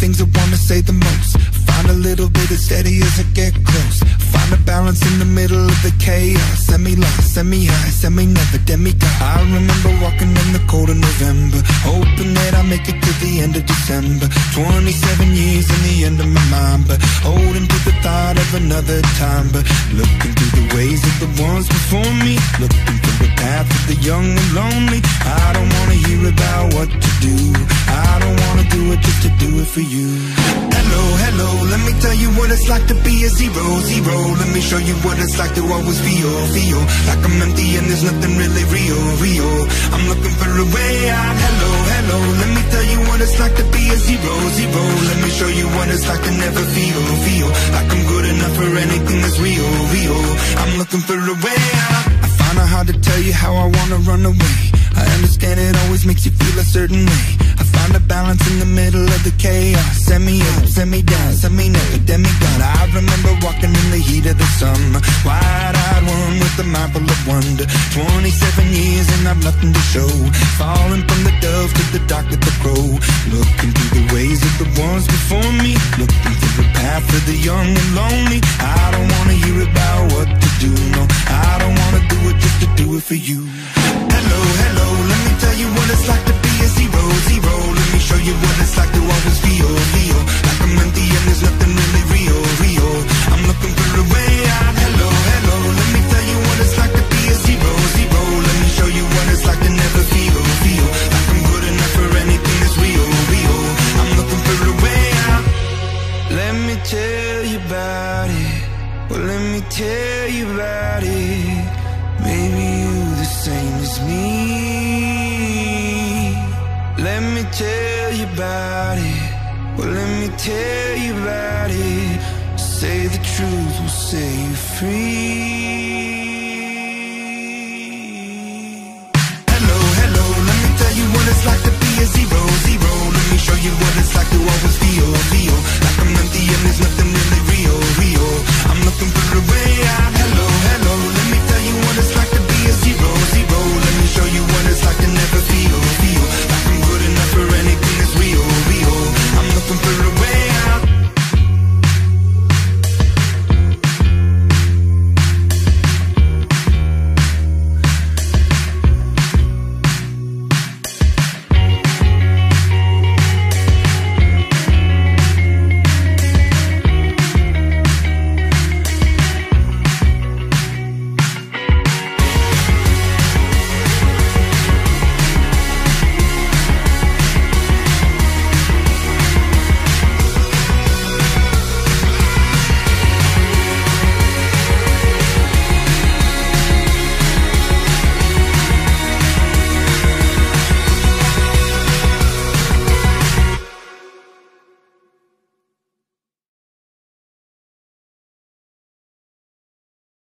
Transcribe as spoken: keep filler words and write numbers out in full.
things I wanna say the most. Find a little bit of steady as I get close. Find a balance in the middle of the chaos. Semi-lost, semi-high, semi-never, demigod. I remember walking in the cold of November, hoping that I make it to the end of December. Twenty-seven years in the end of my mind, but holding to the thought of another time. But looking through the ways of the ones before me, looking through the path of the young and lonely. I don't wanna hear about what to do, I don't wanna do it just to do it for you. Hello, hello, let me tell you what it's like to be a zero, zero. Let me show you what it's like to always feel, feel like I'm empty and there's nothing really real, real. I'm looking for a way out. Hello, hello, let me tell you what it's like to be a zero, zero. Let me show you what it's like to never feel, feel like I'm good enough for anything that's real, real. I'm looking for a way out. I find it hard to tell you how I wanna run away. I understand it always makes you feel a certain way. I find a balance in the middle of the chaos. Semi up, semi down, semi never, demigod. I remember walking in the heat of the summer, wide-eyed one with a mind full of wonder. Twenty-seven years and I've nothing to show, falling from the dove to the dark of the crow. Looking through the ways of the ones before me, looking through the path of the young and lonely. I don't wanna hear about what to do, no, I don't wanna do it just to do it for you. Hello, hello, let me tell you what it's like to be a zero, zero. Let me show you what it's like to always feel, feel like I'm empty and there's nothing really real, real. I'm looking for a way out. Hello, hello, let me tell you what it's like to be a zero, zero. Let me show you what it's like to never feel, feel like I'm good enough for anything that's real, real. I'm looking for a way out. Let me tell you about it. Well, let me tell you about it. Maybe you the same as me. Let me tell you about it. Well, let me tell you about it. Say the truth will set you free. Hello, hello, let me tell you what it's like to be a zero, zero. Let me show you what it's like to always feel, feel